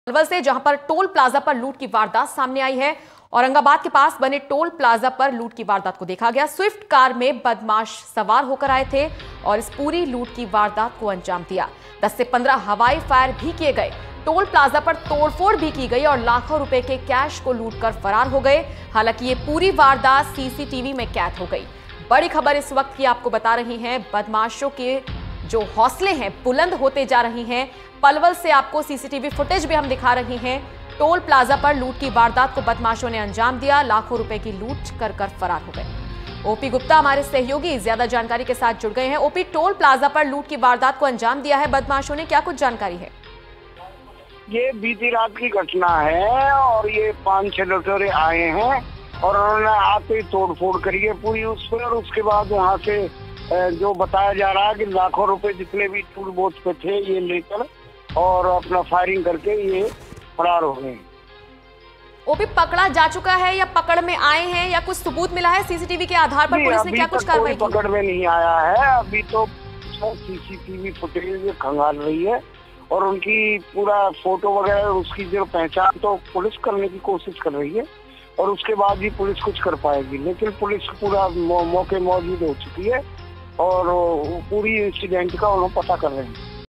पलवल से जहां पर टोल प्लाजा पर लूट की वारदात सामने आई है। औरंगाबाद के पास बने टोल प्लाजा पर लूट की वारदात को देखा गया। स्विफ्ट कार में बदमाश सवार होकर आए थे और इस पूरी लूट की वारदात को अंजाम दिया। 10 से 15 हवाई फायर भी किए गए। टोल प्लाजा पर तोड़फोड़ भी की गई और लाखों रुपए के कैश को लूटकर फरार हो गए। हालांकि ये पूरी वारदात सीसीटीवी में कैद हो गई। बड़ी खबर इस वक्त की आपको बता रही हैं, बदमाशों के जो हौसले हैं बुलंद होते जा रही हैं। पलवल से आपको सीसीटीवी फुटेज भी हम दिखा रही हैं। टोल प्लाजा पर लूट की वारदात को बदमाशों ने अंजाम दिया, लाखों रुपए की लूट कर फरार हो गए। ओपी गुप्ता हमारे सहयोगी ज्यादा जानकारी के साथ जुड़ गए हैं। ओपी, टोल प्लाजा पर लूट की वारदात को अंजाम दिया है बदमाशों ने, क्या कुछ जानकारी है? ये बीती रात की घटना है और ये 5-6 लुटेरे आए हैं और उन्होंने आते ही तोड़फोड़ करी है पूरी उस पर। और उसके बाद वहाँ से जो बताया जा रहा है कि लाखों रुपए जितने भी टूल बोझ पे थे ये लेकर और अपना फायरिंग करके ये फरार हो गए। ओपी, पकड़ा जा चुका है या पकड़ में आए हैं या कुछ सबूत मिला है सीसीटीवी के आधार पर? पुलिस ने क्या कुछ कार्रवाई की? पकड़ में नहीं आया है, अभी तो सीसीटीवी फुटेज खंगाल रही है और उनकी पूरा फोटो वगैरह उसकी जो पहचान तो पुलिस करने की कोशिश कर रही है और उसके बाद ही पुलिस कुछ कर पाएगी। लेकिन पुलिस पूरा मौके मौजूद हो चुकी है और पूरी इंसिडेंट का उन्होंने पता कर रहे हैं।